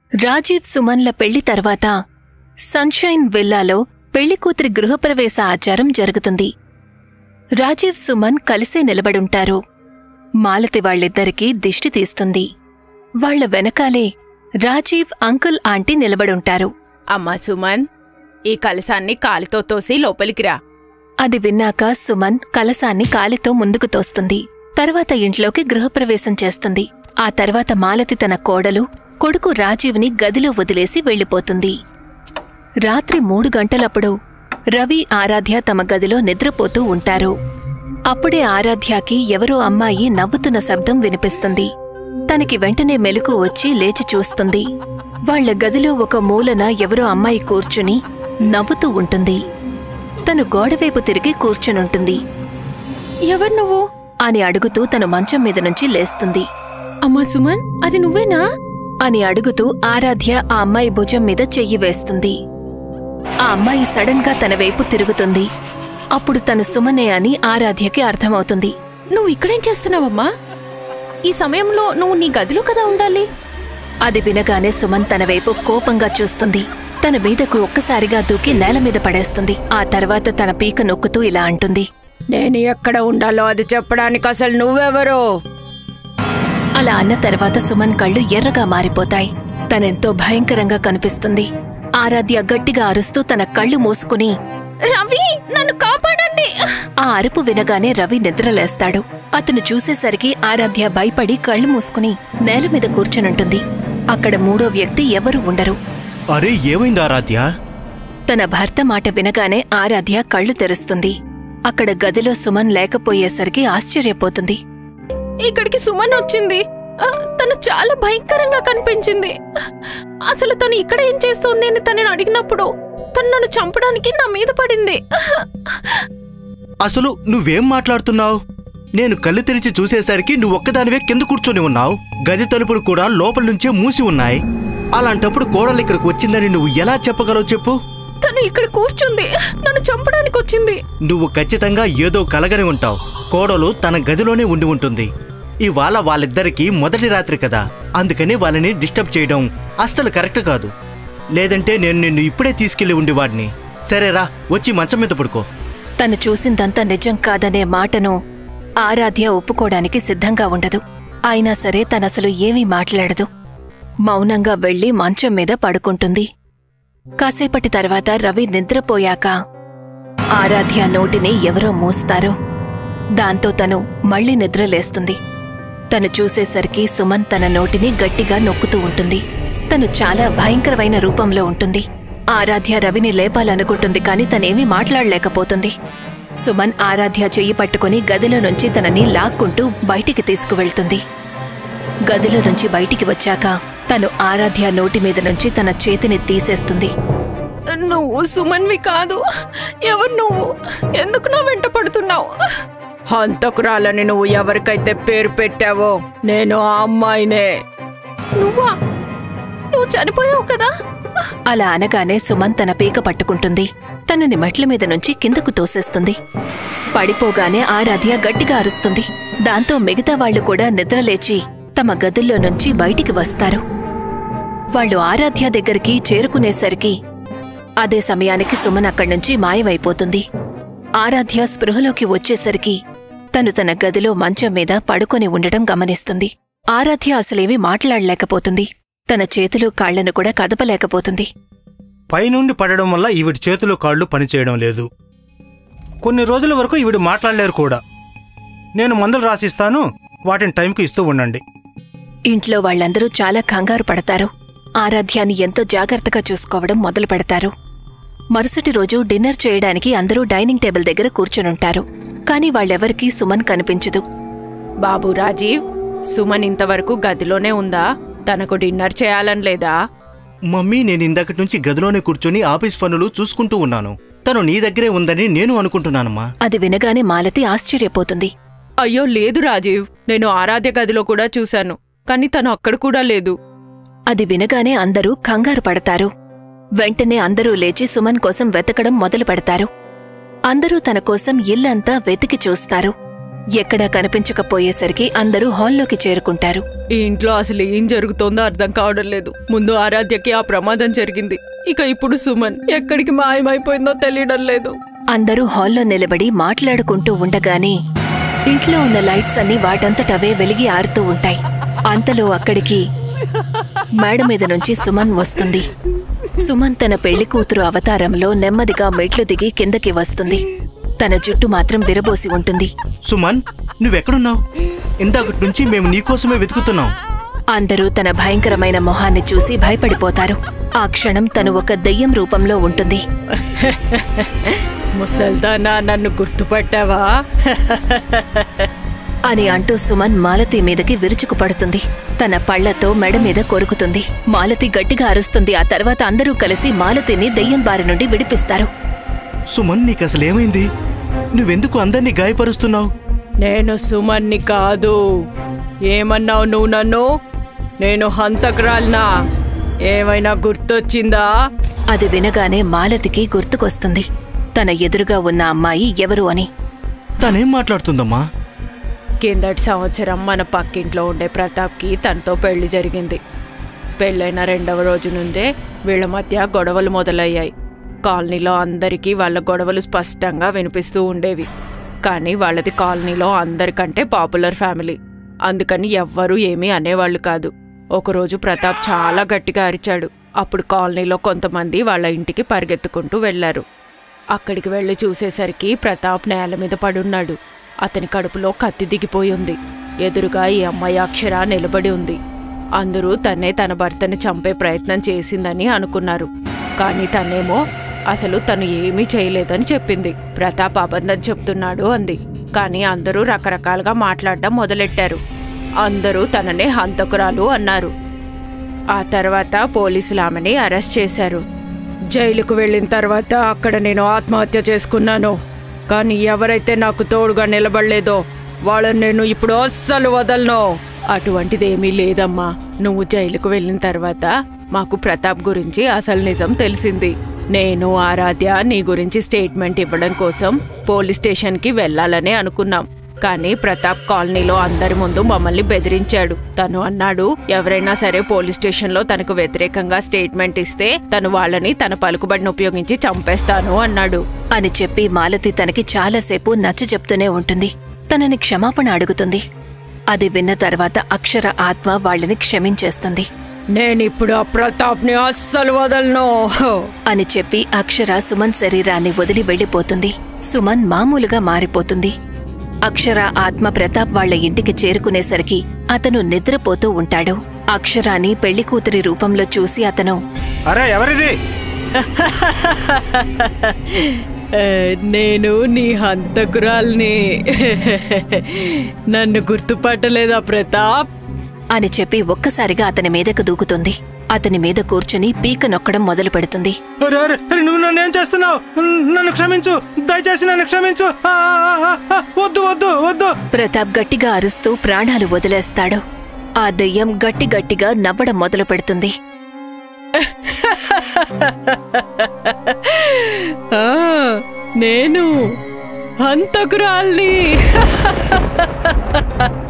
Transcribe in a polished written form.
రాజీవ్ సుమన్ల పెళ్లి తర్వాత సన్షైన్ విల్లాలో పెళ్లికూతురి గృహప్రవేశ ఆచారం జరుగుతుంది. రాజీవ్ సుమన్ కలిసే నిలబడుంటారు. మాలతి వాళ్ళిద్దరికీ దిష్టి తీస్తుంది. వాళ్ల వెనకాలే రాజీవ్ అంకుల్ ఆంటీ నిలబడుంటారు. అమ్మా సుమన్, ఈ కలశాన్ని కాలితో తోసి లోపలికిరా. అది విన్నాక సుమన్ కలశాన్ని కాలితో ముందుకు తోస్తుంది. తర్వాత ఇంట్లోకి గృహప్రవేశం చేస్తుంది. ఆ తర్వాత మాలతి తన కోడలు, కొడుకు రాజీవ్ని గదిలో వదిలేసి వెళ్లిపోతుంది. రాత్రి 3 గంటలప్పుడు రవి, ఆరాధ్య తమ గదిలో నిద్రపోతూ ఉంటారు. అప్పుడే ఆరాధ్యకి ఎవరో అమ్మాయి నవ్వుతున్న శబ్దం వినిపిస్తుంది. తనకి వెంటనే మెలకు వచ్చి లేచి చూస్తుంది. వాళ్ల గదిలో ఒక మూలన ఎవరో అమ్మాయి కూర్చుని నవ్వుతూ ఉంటుంది. తను గోడవైపు తిరిగి కూర్చునుంటుంది. ఎవరు నువ్వు అని అడుగుతూ తను మంచం మీద నుంచి లేస్తుంది. అమ్మా సుమన్, అది నువ్వేనా అని అడుగుతూ ఆరాధ్య ఆ అమ్మాయి భుజం మీద చెయ్యి వేస్తుంది. ఆ అమ్మాయి సడన్ గా తన వైపు తిరుగుతుంది. అప్పుడు తను సుమనే అని ఆరాధ్యకి అర్థమవుతుంది. నువ్వు ఇక్కడేం చేస్తున్నావమ్మా? ఈ సమయంలో నువ్వు నీ గదిలో కదా ఉండాలి. అది వినగానే సుమన్ తన వైపు కోపంగా చూస్తుంది. తన మీదకు ఒక్కసారిగా దూకి నేల మీద పడేస్తుంది. ఆ తర్వాత తన పీక నొక్కుతూ ఇలా అంటుంది, నేను ఎక్కడ ఉండాలో అది చెప్పడానికి అసలు నువ్వెవరో? అలా అన్న తర్వాత సుమన్ కళ్ళు ఎర్రగా మారిపోతాయి. తనెంతో భయంకరంగా కనిపిస్తుంది. ఆరాధ్య గట్టిగా అరుస్తూ తన కళ్ళు మూసుకుని, రవి, నన్ను కాపాడండి! ఆ అరుపు వినగానే రవి నిద్రలేస్తాడు. అతను చూసేసరికి ఆరాధ్య భయపడి కళ్ళు మూసుకుని నేల మీద కూర్చునుంటుంది. అక్కడ మూడో వ్యక్తి ఎవరూ ఉండరు. అరే, ఏమైంది ఆరాధ్య? తన భర్త మాట వినగానే ఆరాధ్య కళ్ళు తెరుస్తుంది. అక్కడ గదిలో సుమన్ లేకపోయేసరికి ఆశ్చర్యపోతుంది. ఇక్కడికి సుమన్ వచ్చింది. తను చాలా భయంకరంగా కనిపించింది. అసలు తను ఇక్కడ ఏం చేస్తోంది అని తనని అడిగినప్పుడు తను నన్ను చంపడానికి నా మీద పడింది. అసలు నువ్వేం మాట్లాడుతున్నావు? నేను కళ్ళు తెరిచి చూసేసరికి నువ్వొక్కదానివే కింద కూర్చొని ఉన్నావు. గది తలుపులు కూడా లోపల నుంచే మూసి ఉన్నాయి. అలాంటప్పుడు కోడలు ఇక్కడికి వచ్చిందని నువ్వు ఎలా చెప్పగలవు చెప్పు? తను ఇక్కడ కూర్చుంది, నన్ను చంపడానికి వచ్చింది. నువ్వు ఖచ్చితంగా ఏదో కలగని ఉంటావు. కోడలు తన గదిలోనే ఉండి ఉంటుంది. ఇవాళ వాళ్ళిద్దరికీ మొదటి రాత్రి కదా, అందుకని వాళ్ళని డిస్టర్బ్ చేయడం అస్సలు కరెక్ట్ కాదు. లేదంటే నేను నిన్ను ఇప్పుడే తీసుకెళ్లి ఉండేవాడిని. సరేరా, వచ్చి మంచం మీద పడుకో. తను చూసిందంతా నిజం కాదనే మాటను ఆరాధ్య ఒప్పుకోవడానికి సిద్ధంగా ఉండదు. అయినా సరే తనసలు ఏమీ మాట్లాడదు. మౌనంగా వెళ్లి మంచం మీద పడుకుంటుంది. కాసేపటి తర్వాత రవి నిద్రపోయాక ఆరాధ్య నోటిని ఎవరో మూస్తారు. దాంతో తను మళ్లీ నిద్రలేస్తుంది. తను చూసేసరికి సుమన్ తన నోటిని గట్టిగా నొక్కుతూ ఉంటుంది. తను చాలా భయంకరమైన రూపంలో ఉంటుంది. ఆరాధ్య రవిని లేపాలనుకుంటుంది, కాని తనేమీ మాట్లాడలేకపోతుంది. సుమన్ ఆరాధ్య చెయ్యి పట్టుకుని గదిలో నుంచి తనని లాక్కుంటూ బయటికి తీసుకువెళ్తుంది. గదిలో నుంచి బయటికి వచ్చాక తను ఆరాధ్య నోటి మీద నుంచి తన చేతిని తీసేస్తుంది. నువ్వు సుమన్వి కాదు. ఎవరు నువ్వు? ఎందుకు నా వెంట పడుతున్నావు? హంతకురాలని నువ్వు ఎవరికైతే పేరు పెట్టావో నేను ఆ అమ్మాయినే. నువ్వా? నువ్వు చనిపోయావు కదా? అలా అనగానే సుమన్ తన పీక పట్టుకుంటుంది. తనని మెట్ల మీద నుంచి కిందకు తోసేస్తుంది. పడిపోగానే ఆరాధ్య గట్టిగా అరుస్తుంది. దాంతో మిగతా వాళ్లు కూడా నిద్రలేచి తమ గదుల్లో నుంచి బయటికి వస్తారు. వాళ్లు ఆరాధ్య దగ్గరికి చేరుకునేసరికి అదే సమయానికి సుమన్ అక్కడ్నుంచి మాయమైపోతుంది. ఆరాధ్య స్పృహలోకి వచ్చేసరికి తను తన గదిలో మంచం మీద పడుకొని ఉండటం గమనిస్తుంది. ఆరాధ్య అసలేమీ మాట్లాడలేకపోతుంది. తన చేతులు కాళ్లను కూడా కదపలేకపోతుంది. పైనుండి పడడం వల్ల ఈవిడి చేతులు కాళ్ళు పనిచేయడం లేదు. కొన్ని రోజుల వరకు ఈవిడ మాట్లాడలేరు కూడా. నేను మందులు రాసిస్తాను, వాటిని టైంకి ఇస్తూ ఉండండి. ఇంట్లో వాళ్లందరూ చాలా కంగారు పడతారు. ఆరాధ్యాన్ని ఎంతో జాగ్రత్తగా చూసుకోవడం మొదలు పెడతారు. మరుసటి రోజు డిన్నర్ చేయడానికి అందరూ డైనింగ్ టేబుల్ దగ్గర కూర్చునుంటారు. కాని వాళ్ళెవరికీ సుమన్ కనిపించదు. బాబు రాజీవ్, సుమన్ ఇంతవరకు గదిలోనే ఉందా? తనకు డిన్నర్ చేయాలని లేదా? మమ్మీ, నేను ఇందాకటి నుంచి గదిలోనే కూర్చొని ఆఫీస్ పనులు చూసుకుంటూ ఉన్నాను. తను నీ దగ్గరే ఉందని నేను అనుకుంటున్నానమ్మా. అది వినగానే మాలతి ఆశ్చర్యపోతుంది. అయ్యో లేదు రాజీవ్, నేను ఆరాధ్య గదిలో కూడా చూశాను, కాని తను అక్కడ కూడా లేదు. అది వినగానే అందరూ కంగారు పడతారు. వెంటనే అందరూ లేచి సుమన్ కోసం వెతకడం మొదలు పెడతారు. అందరూ తన కోసం ఇల్లంతా వెతికి చూస్తారు. ఎక్కడా కనిపించకపోయేసరికి అందరూ హాల్లోకి చేరుకుంటారు. ఈ ఇంట్లో అసలు ఏం జరుగుతోందో అర్థం కావడం లేదు. ముందు ఆరాధ్యకి ఆ ప్రమాదం జరిగింది, ఇక ఇప్పుడు సుమన్ ఎక్కడికి మాయమైపోయిందో తెలియడం లేదు. అందరూ హాల్లో నిలబడి మాట్లాడుకుంటూ ఉండగానే ఇంట్లో ఉన్న లైట్స్ అన్నీ వాటంతటవే వెలిగి ఆరుతూ ఉంటాయి. అంతలో అక్కడికి మేడ మీద నుంచి సుమన్ వస్తుంది. సుమన్ తన పెళ్లి కూతురు అవతారంలో నెమ్మదిగా మెట్లు దిగి కిందకి వస్తుంది. తన జుట్టు మాత్రం విరబోసి ఉంటుంది. సుమన్, నువ్వెక్కడున్నావు? ఇందాకటి నుంచి మేము నీకోసమే వెతుకుతున్నాం. అందరూ తన భయంకరమైన మొహాన్ని చూసి భయపడిపోతారు. ఆ క్షణం తను ఒక దెయ్యం రూపంలో ఉంటుంది. ముసల్దానా, నన్ను గుర్తుపట్టావా? అని అంటూ సుమన్ మాలతి మీదకి విరుచుకుపడుతుంది. తన పళ్లతో మెడ మీద కొరుకుతుంది. మాలతి గట్టిగా అరుస్తుంది. ఆ తర్వాత అందరూ కలిసి మాలతిని దెయ్యం బారి నుండి విడిపిస్తారు. సుమన్, నీకసలేమైంది? నువ్వెందుకు అందర్నీ గాయపరుస్తున్నావు? నేను సుమన్ని కాదు. ఏమన్నావు నువ్వు నన్ను? నేను హంతకురాల్నా? ఏమైనా గుర్తొచ్చిందా? అది వినగానే మాలతికి గుర్తుకొస్తుంది తన ఎదురుగా ఉన్న అమ్మాయి ఎవరు అని. తనేం మాట్లాడుతుందమ్మా? కిందటి సంవత్సరం మన పక్కింట్లో ఉండే ప్రతాప్కి తనతో పెళ్లి జరిగింది. పెళ్ళైన 2వ రోజు నుండే వీళ్ల మధ్య గొడవలు మొదలయ్యాయి. కాలనీలో అందరికీ వాళ్ళ గొడవలు స్పష్టంగా వినిపిస్తూ ఉండేవి. కానీ వాళ్ళది కాలనీలో అందరికంటే పాపులర్ ఫ్యామిలీ, అందుకని ఎవ్వరూ ఏమీ అనేవాళ్లు కాదు. ఒకరోజు ప్రతాప్ చాలా గట్టిగా అరిచాడు. అప్పుడు కాలనీలో కొంతమంది వాళ్ళ ఇంటికి పరిగెత్తుకుంటూ వెళ్లారు. అక్కడికి వెళ్లి చూసేసరికి ప్రతాప్ నేల మీద పడున్నాడు. అతని కడుపులో కత్తి దిగిపోయింది. ఎదురుగా ఈ అమ్మాయి అక్షర నిలబడి ఉంది. అందరూ తనే తన భర్తని చంపే ప్రయత్నం చేసిందని అనుకున్నారు. కానీ తనేమో అసలు తను ఏమీ చేయలేదని చెప్పింది. ప్రతాప్ అబద్ధం చెప్తున్నాడు అంది. కానీ అందరూ రకరకాలుగా మాట్లాడడం మొదలెట్టారు. అందరూ తననే హంతకురాలు అన్నారు. ఆ తర్వాత పోలీసులు ఆమెని అరెస్ట్ చేశారు. జైలుకు వెళ్ళిన తర్వాత అక్కడ నేను ఆత్మహత్య చేసుకున్నాను. కానీ ఎవరైతే నాకు తోడుగా నిలబడలేదో వాళ్ళని నేను ఇప్పుడు అస్సలు వదలను. అటువంటిదేమీ లేదమ్మా. నువ్వు జైలుకు వెళ్ళిన తర్వాత మాకు ప్రతాప్ గురించి అసలు నిజం తెలిసింది. నేను ఆరాధ్య నీ గురించి స్టేట్మెంట్ ఇవ్వడం కోసం పోలీస్ స్టేషన్కి వెళ్లాలనే అనుకున్నాం. కానీ ప్రతాప్ కాలనీలో అందరి ముందు మమ్మల్ని బెదిరించాడు. తను అన్నాడు, ఎవరైనా సరే పోలీస్ స్టేషన్లో తనకు వ్యతిరేకంగా స్టేట్మెంట్ ఇస్తే తను వాళ్ళని తన పలుకుబడిని ఉపయోగించి చంపేస్తాను అన్నాడు అని చెప్పి మాలతి తనకి చాలాసేపు నచ్చజెప్తూనే ఉంటుంది. తనని క్షమాపణ అడుగుతుంది. అది విన్న తర్వాత అక్షర ఆత్మ వాళ్ళని క్షమించేస్తుంది. నేనిప్పుడు ఆ ప్రతాప్ని అస్సలు వదలను అని చెప్పి అక్షర సుమన్ శరీరాన్ని వదిలి వెళ్లిపోతుంది. సుమన్ మామూలుగా మారిపోతుంది. అక్షర ఆత్మ ప్రతాప్ వాళ్ల ఇంటికి చేరుకునేసరికి అతను నిద్రపోతూ ఉంటాడు. అక్షరాని పెళ్లి కూతురి రూపంలో చూసి అతను, అరే ఎవరిది? నేను నీ హంతకురాల్ని. నన్ను గుర్తుపట్టలేదా ప్రతాప్ అని చెప్పి ఒక్కసారిగా అతని మీదకు దూకుతుంది. అతని మీద కూర్చుని పీక నొక్కడం మొదలు పెడుతుంది. నువ్వు నన్నేం చేస్తున్నావు? నన్ను క్షమించు, దయచేసి నన్ను క్షమించు. వద్దు వద్దు వద్దు. ప్రతాప్ గట్టిగా అరుస్తూ ప్రాణాలు వదిలేస్తాడు. ఆ దెయ్యం గట్టిగా నవ్వడం మొదలు పెడుతుంది. నేను హంతకురాల్ని.